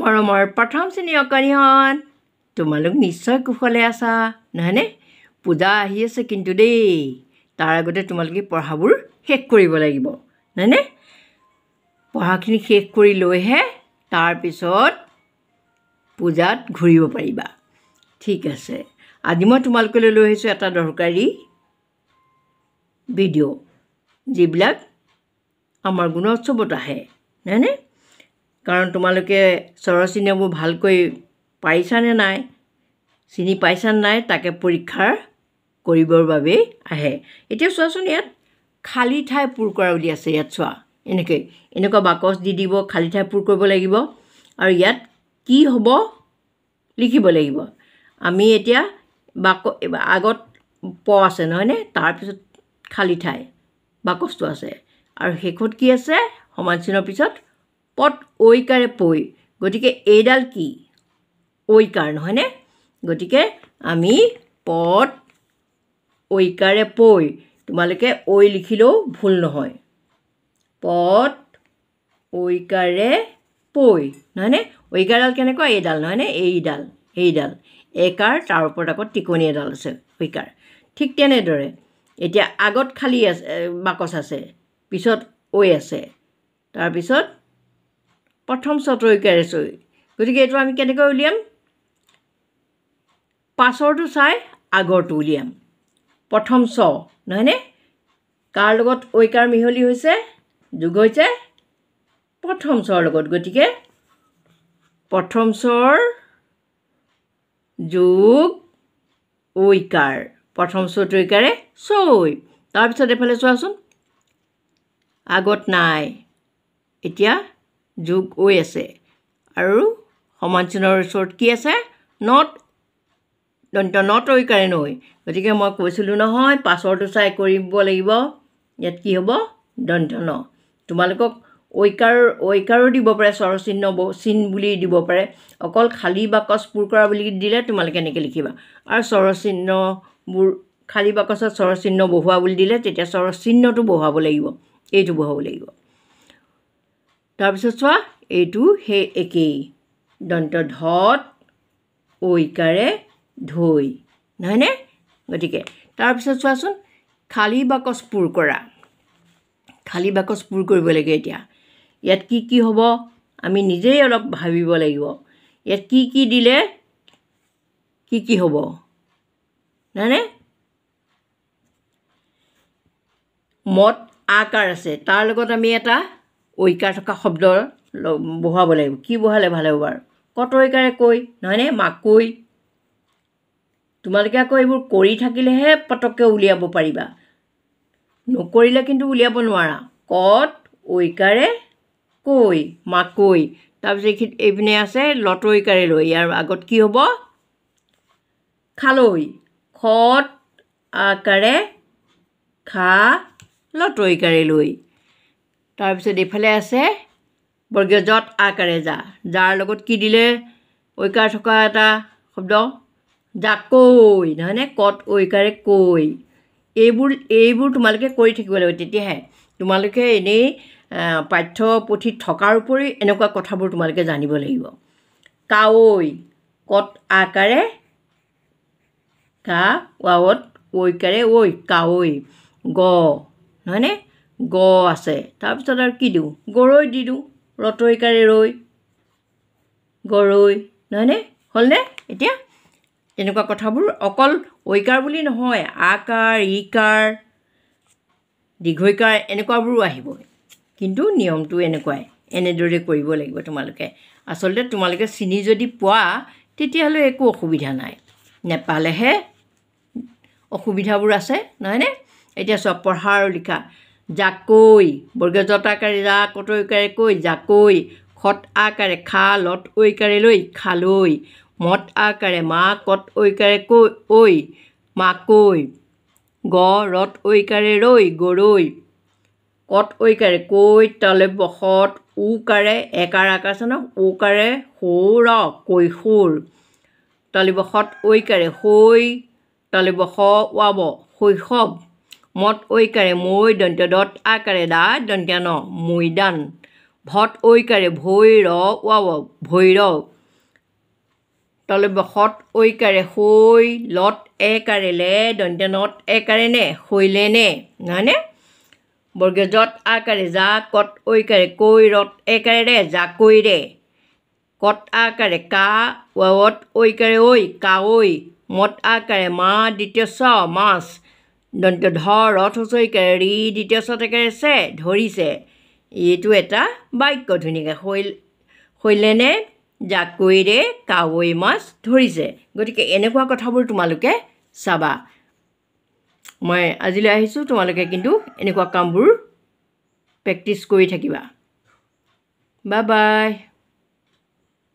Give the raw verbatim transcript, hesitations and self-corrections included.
মৰমৰ প্ৰথম শ্ৰেণীৰ অকণিহঁত তোমালোক নিশ্চয় কুশলে আছা নহয়নে? পূজা আহি আছে কিন্তু দেই, তাৰ আগতে তোমালোকে পঢ়াবোৰ শেষ কৰিব লাগিব নহয়নে? পঢ়াখিনি শেষ কৰি লৈহে তাৰপিছত পূজাত ঘূৰিব পাৰিবা। ঠিক আছে, আজি মই তোমালোকলৈ লৈ আহিছোঁ এটা দৰকাৰী ভিডিঅ' যিবিলাক আমাৰ গুণোৎসৱত আহে নহয়নে? কাৰণ তোমালোকে স্বৰচিহ্নবোৰ ভালকৈ পাৰিছানে নাই, চিনি পাইছানে নাই তাকে পৰীক্ষা কৰিবৰ বাবেই আহে। এতিয়া চোৱাচোন, ইয়াত খালী ঠাই পূৰ কৰা বুলি আছে। ইয়াত চোৱা, এনেকৈ এনেকুৱা বাকচ দি দিব, খালী ঠাই পূৰ কৰিব লাগিব আৰু ইয়াত কি হ'ব লিখিব লাগিব। আমি এতিয়া বাক আগত প আছে নহয়নে? তাৰপিছত খালী ঠাই বাকচটো আছে আৰু শেষত কি আছে? সমান চিনৰ পিছত পদ ঐকাৰে পৈ। গতিকে এইডাল কি? ঐকাৰ নহয়নে? গতিকে আমি পদ ঐকাৰে পৈ, তোমালোকে ঐ লিখিলেও ভুল নহয়, পদ ঐকাৰে পৈ নহয়নে? ঐকাৰডাল কেনেকুৱা? এইডাল নহয়নে? এইডাল এইডাল একাৰ, তাৰ ওপৰত আকৌ টিকনি এডাল আছে ঐকাৰ। ঠিক তেনেদৰে এতিয়া আগত খালী আছে বাকচ আছে, পিছত ঐ আছে, তাৰপিছত প্ৰথম চত ঐকাৰে চৈ। গতিকে এইটো আমি কেনেকৈ উলিয়াম? পাছৰটো চাই আগৰটো উলিয়াম। প্ৰথম চ নহয়নে? কাৰ লগত ঐকাৰ মিহলি হৈছে? যোগ হৈছে প্ৰথম চৰ লগত। গতিকে প্ৰথম চৰ যোগ ঐকাৰ, প্ৰথম চত ঐকাৰে চৈ। তাৰপিছত এইফালে চোৱাচোন, আগত নাই, এতিয়া যোগ ঐ আছে আৰু সমান চিনৰ ওচৰত কি আছে? নত দন্ত নত ঐকাৰে নৈ। গতিকে মই কৈছিলোঁ নহয়, পাছৰটো চাই কৰিব লাগিব। ইয়াত কি হ'ব? দন্ত ন। তোমালোকক ঐকাৰ ঐকাৰো দিব পাৰে, স্বৰচিহ্ন চিন বুলি দিব পাৰে। অকল খালী বাকচ পূৰ কৰা বুলি দিলে তোমালোকে এনেকৈ লিখিবা, আৰু স্বৰচিহ্নবোৰ খালী বাকচত স্বৰচিহ্ন বহুৱা বুলি দিলে তেতিয়া স্বৰচিহ্নটো বহুৱাব লাগিব, এইটো বহুৱাব লাগিব। তাৰপিছত চোৱা, এইটো সেই একেই, দন্ত ধত ঐকাৰে ধৈ নহয়নে? গতিকে তাৰপিছত চোৱাচোন, খালী বাকচ পূৰ কৰা, খালী বাকচ পূৰ কৰিব লাগে। এতিয়া ইয়াত কি কি হ'ব আমি নিজেই অলপ ভাবিব লাগিব। ইয়াত কি কি দিলে কি কি হ'ব নহয়নে? মত আকাৰ আছে, তাৰ লগত আমি এটা ঐকাৰ থকা শব্দ বহুৱাব লাগিব। কি বহালে ভাল হ'ব বাৰু? কত ঐকাৰে কৈ নহয়নে? মাকৈ। তোমালোকে আকৌ এইবোৰ কৰি থাকিলেহে পটককৈ উলিয়াব পাৰিবা, নকৰিলে কিন্তু উলিয়াব নোৱাৰা। কত ঐকাৰে কৈ, মাকৈ। তাৰপিছত এইখিনি এইপিনে আছে লত ঐকাৰে লৈ, ইয়াৰ আগত কি হ'ব? খালৈ। খত আকাৰে খা, লত ঐকাৰে লৈ। তাৰপিছত এইফালে আছে বৰ্গীয় যত আকাৰে যা, যাৰ লগত কি দিলে ঐকাৰ থকা এটা শব্দ? জাকৈ নহয়নে? কত ঐকাৰে কৈ। এইবোৰ এইবোৰ তোমালোকে কৰি থাকিব লাগিব, তেতিয়াহে তোমালোকে এনেই পাঠ্যপুথিত থকাৰ উপৰি এনেকুৱা কথাবোৰ তোমালোকে জানিব লাগিব। কাৱৈ, কত আকাৰে কা, ৱাৱত ঐকাৰে ঐ, কাৱৈ। গ নহয়নে? গ আছে, তাৰপিছত আৰু কি দিওঁ? গৰৈ দি দিওঁ, ৰত ঐকাৰে ৰৈ, গৰৈ নহয়নে? হ'লনে? এতিয়া এনেকুৱা কথাবোৰ অকল ঐকাৰ বুলি নহয়, আকাৰ, ইকাৰ, দীৰ্ঘৈকাৰ এনেকুৱাবোৰো আহিব। কিন্তু নিয়মটো এনেকুৱাই, এনেদৰে কৰিব লাগিব তোমালোকে। আচলতে তোমালোকে চিনি যদি পোৱা তেতিয়াহ'লে একো অসুবিধা নাই, নেপালেহে অসুবিধাবোৰ আছে নহয়নে? এতিয়া চব পঢ়া আৰু লিখা। জাকৈ, বৰ্গীয় যত আকাৰে যা, কত ঐকাৰে কৈ, জাকৈ। খত আকাৰে খা, লত ঐকাৰে লৈ, খালৈ। মত আকাৰে মা, কত ঐকাৰে কৈ ঐ, মাকৈ। গ ৰত ঐকাৰে ৰৈ, গৰৈ। কত ঐকাৰে কৈ, তালব্য শত উকাৰে, একাৰ আকাৰ আছে ন, ঔকাৰে সৌৰ, কৈশোৰ। তালব্য শত ঐকাৰে হৈ, তালব্য স ৱাব, শৈশৱ। মত ঐকাৰে মই, দন্ত দত আকাৰে দা, দন্ত্য ন, মৈদান। ভত ঐকাৰে ভৈৰৱ ৱাৱ ভৈৰৱ তলে সত ঐকাৰে হৈ লত একাৰে লে দন্ত্য নত একাৰে নে শৈলে নে নহয়নে বৰ্গ যত আকাৰে যা কত ঐকাৰে কৈ ৰত একাৰে ৰে জাকৈ ৰে কত আকাৰে কা ৱাৱত ঐকাৰে ঐ কাঐ মত আকাৰে মা দ্বিতীয় চ মাছ দন্ত ধ ৰথ ঐকাৰে ৰি দ্বিতীয় চ একাৰে চে ধৰিছে এইটো এটা বাক্য ধুনীয়াকৈ শৈল শৈলেনে জাকৈৰে কাৱৈ মাছ ধৰিছে গতিকে এনেকুৱা কথাবোৰ তোমালোকে চাবা মই আজিলৈ আহিছোঁ তোমালোকে কিন্তু এনেকুৱা কামবোৰ প্ৰেক্টিছ কৰি থাকিবা বাই বাই